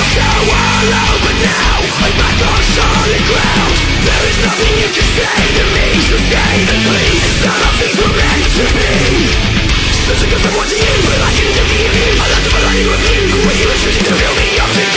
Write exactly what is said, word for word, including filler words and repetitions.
so alone, but now I'm back on solid ground. There is nothing you can say to me, so say that please. It's not all things were meant to be. Such a good someone to use, but I can give you. I love to believe with you, when you were choosing to feel me up to